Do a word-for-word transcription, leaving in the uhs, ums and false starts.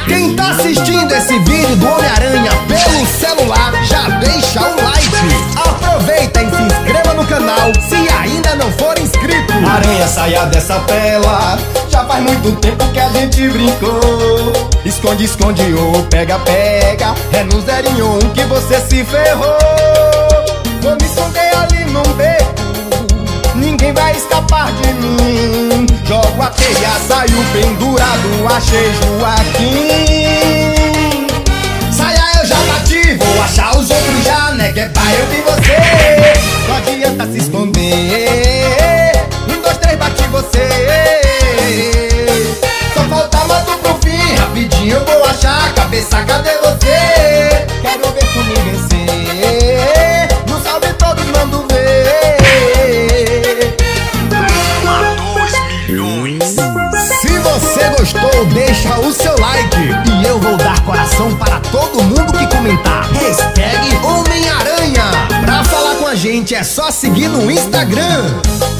Quem tá assistindo esse vídeo do Homem-Aranha pelo celular, já deixa o like. Aproveita e se inscreva no canal se ainda não for inscrito. Aranha, saia dessa tela, já faz muito tempo que a gente brincou. Esconde, esconde ou pega, pega, é no zerinho um que você se ferrou. Vou me esconder ali num beco, ninguém vai escapar de mim. Jogo a teia, saio pendurado, achei Joaquim. Saia, eu já bati, vou achar os outros já, né? Que é pai, eu vi você. Não adianta se esconder, um, dois, três, bati você. Só falta mato pro fim, rapidinho eu vou achar. Cabeça, cadê você? Quero ver tu me vencer, no salve todos mando ver. Se você gostou, deixa o seu like e eu vou dar coração para todo mundo que comentar. Hashtag Homem-Aranha. Pra falar com a gente é só seguir no Instagram.